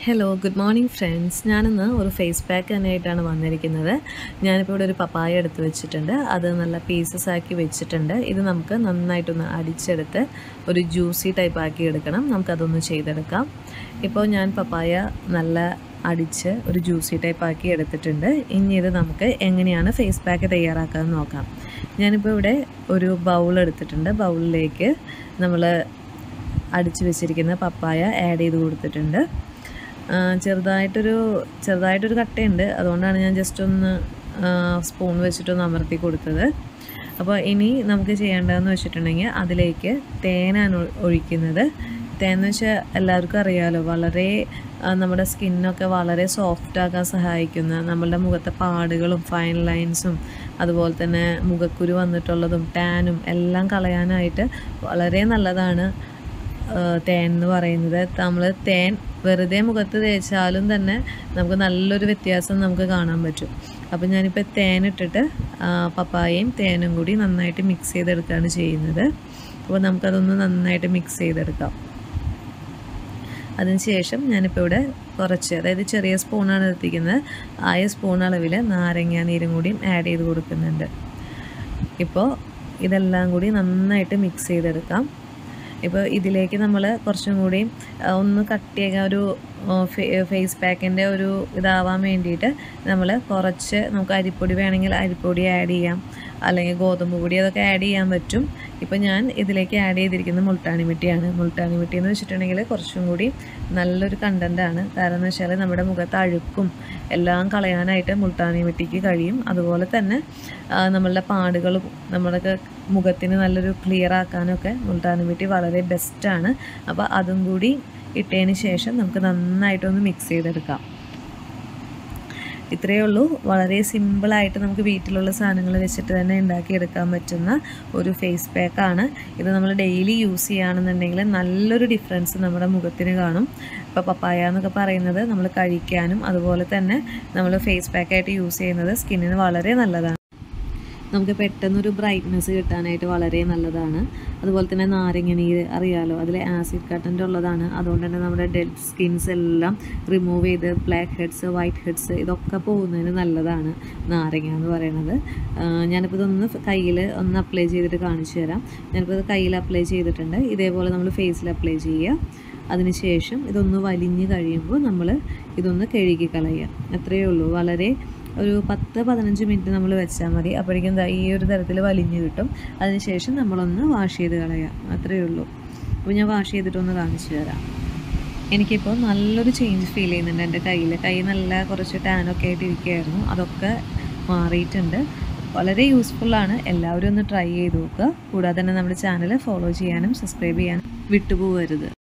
Hello good morning friends. ഞാനിന്ന് ഒരു face pack തന്നെയായിട്ടാണ് വന്നിരിക്കുന്നത്. ഞാനിപ്പോൾ ഇവിടെ ഒരു പപ്പായ എടുത്ത് വെച്ചിട്ടുണ്ട്. അത് നല്ല പീസസ് ആക്കി വെച്ചിട്ടുണ്ട്. ഇത് നമുക്ക് നന്നായിട്ടൊന്ന് അടിച്ചെടുത്ത് ഒരു ജ്യൂസി ടൈപ്പ് ആക്കി എടുക്കണം. നമുക്കതൊന്ന് ചെയ്തെടുക്കാം. ഇപ്പോൾ ഞാൻ പപ്പായ നല്ല അടിച്ച് ഒരു ജ്യൂസി ടൈപ്പ് ആക്കി എടുത്തിട്ടുണ്ട്. ഇനി ഇത് നമുക്ക് എങ്ങനെയാണ് ഫേസ് പാക്ക് തയ്യാറാക്കാമെന്ന് നോക്കാം. ഞാനിപ്പോൾ ഇവിടെ ഒരു ബൗൾ എടുത്തിട്ടുണ്ട്. ബൗളിലേക്ക് നമ്മൾ അടിച്ച് വെച്ചിരിക്കുന്ന പപ്പായ ആഡ് ചെയ്ത് കൊടുത്തിട്ടുണ്ട്. ചെറുതായിട്ടൊരു കട്ടയുണ്ട്, അതുകൊണ്ടാണ് ഞാൻ ജസ്റ്റ് ഒന്ന് സ്പൂൺ വെച്ചിട്ടൊന്ന് അമർത്തി കൊടുത്തത്. അപ്പോൾ ഇനി നമുക്ക് ചെയ്യേണ്ടതെന്ന് വെച്ചിട്ടുണ്ടെങ്കിൽ അതിലേക്ക് തേനാണ് ഒഴിക്കുന്നത്. തേൻ എന്ന് വെച്ചാൽ എല്ലാവർക്കും അറിയാമല്ലോ, വളരെ നമ്മുടെ സ്കിന്നൊക്കെ വളരെ സോഫ്റ്റാക്കാൻ സഹായിക്കുന്ന, നമ്മളുടെ മുഖത്തെ പാടുകളും ഫൈൻ ലൈൻസും അതുപോലെ തന്നെ മുഖക്കുരു വന്നിട്ടുള്ളതും ടാനും എല്ലാം കളയാനായിട്ട് വളരെ നല്ലതാണ് തേൻ എന്ന് പറയുന്നത്. നമ്മൾ തേൻ വെറുതെ മുഖത്ത് തേച്ചാലും തന്നെ നമുക്ക് നല്ലൊരു വ്യത്യാസം നമുക്ക് കാണാൻ പറ്റും. അപ്പോൾ ഞാനിപ്പോൾ തേനിട്ടിട്ട് പപ്പായയും തേനും കൂടി നന്നായിട്ട് മിക്സ് ചെയ്തെടുക്കുകയാണ് ചെയ്യുന്നത്. അപ്പോൾ നമുക്കതൊന്ന് നന്നായിട്ട് മിക്സ് ചെയ്തെടുക്കാം. അതിനുശേഷം ഞാനിപ്പോൾ ഇവിടെ കുറച്ച്, അതായത് ചെറിയ സ്പൂണാണ് എടുത്തിരിക്കുന്നത്, 1 സ്പൂൺ അളവിൽ നാരങ്ങ നീരും കൂടിയും ആഡ് ചെയ്ത് കൊടുക്കുന്നുണ്ട്. ഇപ്പോൾ ഇതെല്ലാം കൂടി നന്നായിട്ട് മിക്സ് ചെയ്തെടുക്കാം. ഇപ്പോൾ ഇതിലേക്ക് നമ്മൾ കുറച്ചും കൂടി ഒന്ന് കട്ടിയാക്കാൻ, ഒരു ഫേസ് പാക്കിൻ്റെ ഒരു ഇതാവാൻ വേണ്ടിയിട്ട് നമ്മൾ കുറച്ച്, നമുക്ക് അരിപ്പൊടി വേണമെങ്കിൽ അരിപ്പൊടി ആഡ് ചെയ്യാം, അല്ലെങ്കിൽ ഗോതമ്പ് പൊടി, അതൊക്കെ ആഡ് ചെയ്യാൻ പറ്റും. ഇപ്പോൾ ഞാൻ ഇതിലേക്ക് ആഡ് ചെയ്തിരിക്കുന്നത് മുൾട്ടാണി മിട്ടിയാണ്. മുൾട്ടാണി മിട്ടി എന്ന് വെച്ചിട്ടുണ്ടെങ്കിൽ കുറച്ചും കൂടി നല്ലൊരു കണ്ടൻറ്റാണ്. കാരണം എന്ന് വെച്ചാൽ നമ്മുടെ മുഖത്ത് അഴുക്കും എല്ലാം കളയാനായിട്ട് മുൾട്ടാണി മിട്ടിക്ക് കഴിയും. അതുപോലെ തന്നെ നമ്മളുടെ പാടുകളും നമ്മുടെ മുഖത്തിന് നല്ലൊരു ക്ലിയർ ആക്കാനൊക്കെ മുൾട്ടാണി മിട്ടി വളരെ ബെസ്റ്റാണ്. അപ്പോൾ അതും കൂടി ഇട്ടതിന് ശേഷം നമുക്ക് നന്നായിട്ടൊന്ന് മിക്സ് ചെയ്തെടുക്കാം. ഇത്രയേ ഉള്ളൂ. വളരെ സിമ്പിളായിട്ട് നമുക്ക് വീട്ടിലുള്ള സാധനങ്ങൾ വെച്ചിട്ട് തന്നെ ഉണ്ടാക്കിയെടുക്കാൻ പറ്റുന്ന ഒരു ഫേസ് പാക്കാണ് ഇത്. നമ്മൾ ഡെയിലി യൂസ് ചെയ്യുകയാണെന്നുണ്ടെങ്കിൽ നല്ലൊരു ഡിഫറൻസ് നമ്മുടെ മുഖത്തിന് കാണും. ഇപ്പോൾ പപ്പായ എന്നൊക്കെ പറയുന്നത് നമ്മൾ കഴിക്കാനും അതുപോലെ തന്നെ നമ്മൾ ഫേസ് പാക്കായിട്ട് യൂസ് ചെയ്യുന്നത് സ്കിന്നിന് വളരെ നല്ലതാണ്. നമുക്ക് പെട്ടെന്നൊരു ബ്രൈറ്റ്നെസ് കിട്ടാനായിട്ട് വളരെ നല്ലതാണ്. അതുപോലെ തന്നെ നാരങ്ങ നീര് അറിയാമല്ലോ, അതിൽ ആസിഡ് കണ്ടൻ്റ് ഉള്ളതാണ്. അതുകൊണ്ട് തന്നെ നമ്മുടെ ഡെഡ് സ്കിൻസ് എല്ലാം റിമൂവ് ചെയ്ത് ബ്ലാക്ക് ഹെഡ്സ്, വൈറ്റ് ഹെഡ്സ് ഇതൊക്കെ പോകുന്നതിന് നല്ലതാണ് നാരങ്ങ എന്ന് പറയുന്നത്. ഞാനിപ്പോൾ ഇതൊന്ന് കയ്യിൽ ഒന്ന് അപ്ലൈ ചെയ്തിട്ട് കാണിച്ചു തരാം. ഞാനിപ്പോൾ ഇത് കയ്യിൽ അപ്ലൈ ചെയ്തിട്ടുണ്ട്. ഇതേപോലെ നമ്മൾ ഫേസിൽ അപ്ലൈ ചെയ്യുക. അതിനുശേഷം ഇതൊന്ന് വലിഞ്ഞ് കഴിയുമ്പോൾ നമ്മൾ ഇതൊന്ന് കഴുകി കളയുക. അത്രയേ ഉള്ളൂ. വളരെ ഒരു 10-15 മിനിറ്റ് നമ്മൾ വെച്ചാൽ മതി. അപ്പോഴേക്കും ഈ ഒരു തരത്തിൽ വലിഞ്ഞ് കിട്ടും. അതിനുശേഷം നമ്മളൊന്ന് വാഷ് ചെയ്ത് കളയുക. അത്രയേ ഉള്ളൂ. അപ്പോൾ ഞാൻ വാഷ് ചെയ്തിട്ടൊന്ന് കാണിച്ചു തരാം. എനിക്കിപ്പോൾ നല്ലൊരു ചേഞ്ച് ഫീൽ ചെയ്യുന്നുണ്ട്. എൻ്റെ കൈ നല്ല കുറച്ച് ടാനൊക്കെ ആയിട്ട് ഇരിക്കുകയായിരുന്നു. അതൊക്കെ മാറിയിട്ടുണ്ട്. വളരെ യൂസ്ഫുള്ളാണ്. എല്ലാവരും ഒന്ന് ട്രൈ ചെയ്ത് നോക്കുക. കൂടാതെ തന്നെ നമ്മുടെ ചാനൽ ഫോളോ ചെയ്യാനും സബ്സ്ക്രൈബ് ചെയ്യാനും വിട്ടുപോകരുത്.